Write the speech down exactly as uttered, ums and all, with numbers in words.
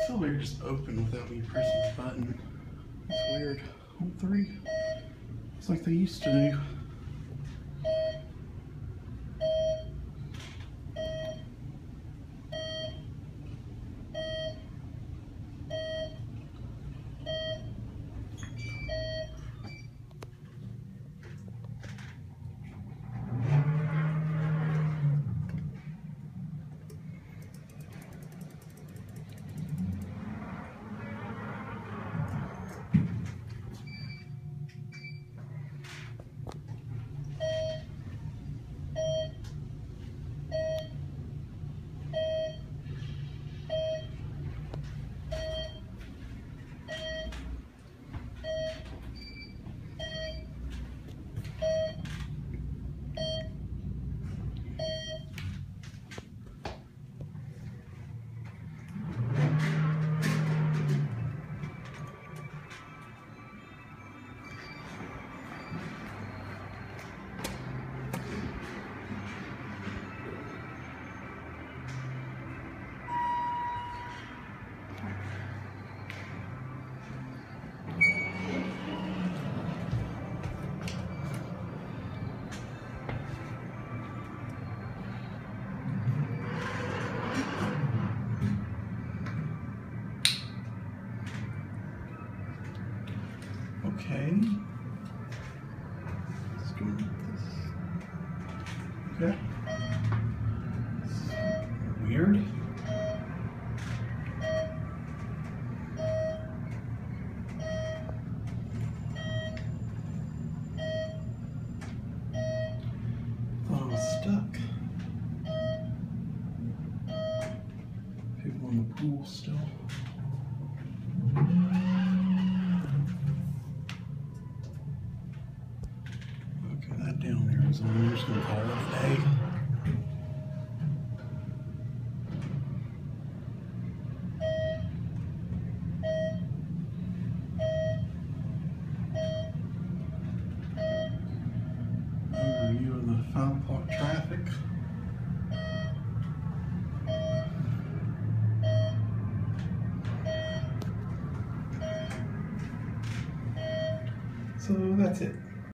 This elevator just opened without me pressing the button. That's weird. On three. It's like they used to do. Okay. Let's go with this. Okay. It's weird. Thought I was stuck. People in the pool still. Down there, so I'm just going to call it a day. Overview of the five o'clock traffic. So that's it.